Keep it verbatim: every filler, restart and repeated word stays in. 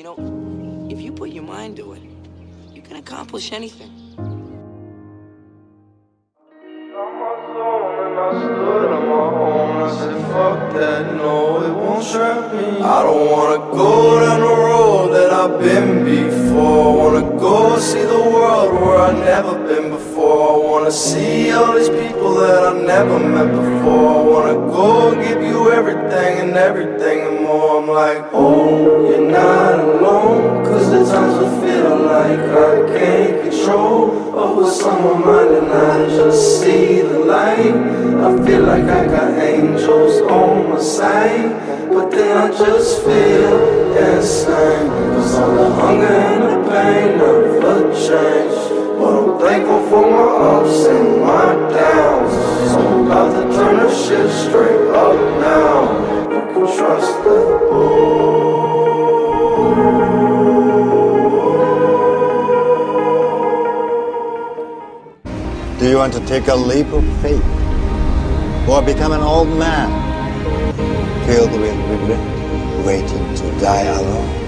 You know, if you put your mind to it, you can accomplish anything. Fuck that, no, it won't trap me. I don't wanna go down the road that I've been before. I wanna go see the world where I've never been before. I wanna see all these people that I've never met before. I wanna go give you everything and everything and more. I'm like, oh, you're not alone, cause the times I feel like I can't control. But what's on my mind and I just see the light. I feel like I got angels on my side, but then I just feel insane. Cause all the hunger and the pain never change. But I'm thankful for my ups and my downs. So I'm about to turn the shit straight up now. You can trust it. Do you want to take a leap of faith? Or become an old man, filled with regret, waiting to die alone?